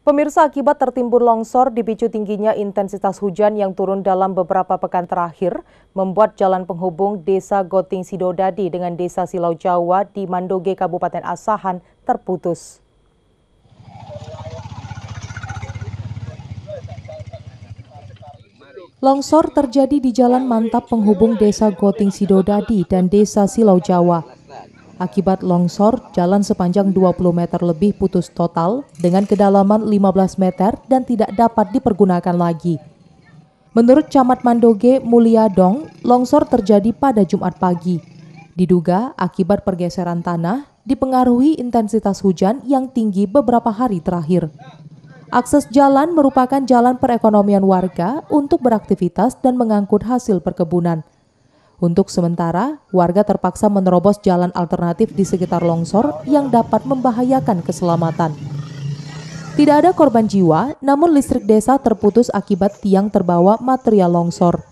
Pemirsa, akibat tertimbun longsor dipicu tingginya intensitas hujan yang turun dalam beberapa pekan terakhir, membuat jalan penghubung Desa Goting Sidodadi dengan Desa Silau Jawa di Mandoge, Kabupaten Asahan terputus. Longsor terjadi di jalan mantap penghubung Desa Goting Sidodadi dan Desa Silau Jawa. Akibat longsor, jalan sepanjang 20 meter lebih putus total dengan kedalaman 15 meter dan tidak dapat dipergunakan lagi. Menurut Camat Mandoge Mulyadong, longsor terjadi pada Jumat pagi. Diduga akibat pergeseran tanah dipengaruhi intensitas hujan yang tinggi beberapa hari terakhir. Akses jalan merupakan jalan perekonomian warga untuk beraktivitas dan mengangkut hasil perkebunan. Untuk sementara, warga terpaksa menerobos jalan alternatif di sekitar longsor yang dapat membahayakan keselamatan. Tidak ada korban jiwa, namun listrik desa terputus akibat tiang terbawa material longsor.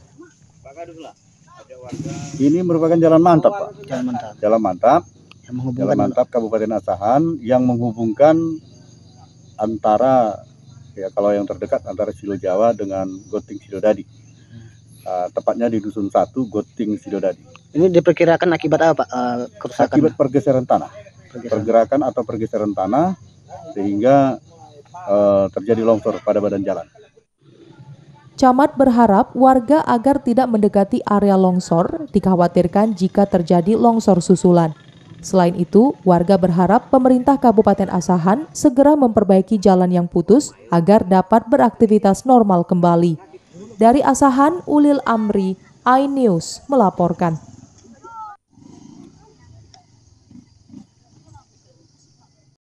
Ini merupakan jalan mantap, Pak. Jalan mantap Kabupaten Asahan yang menghubungkan antara, kalau yang terdekat antara Silau Jawa dengan Goting Sidodadi. Tepatnya di Dusun 1 Goting Sidodadi. Ini diperkirakan akibat apa, Pak? Kerusakan? Akibat pergeseran tanah. Pergerakan atau pergeseran tanah sehingga terjadi longsor pada badan jalan. Camat berharap warga agar tidak mendekati area longsor, dikhawatirkan jika terjadi longsor susulan. Selain itu, warga berharap pemerintah Kabupaten Asahan segera memperbaiki jalan yang putus agar dapat beraktivitas normal kembali. Dari Asahan, Ulil Amri, iNews melaporkan.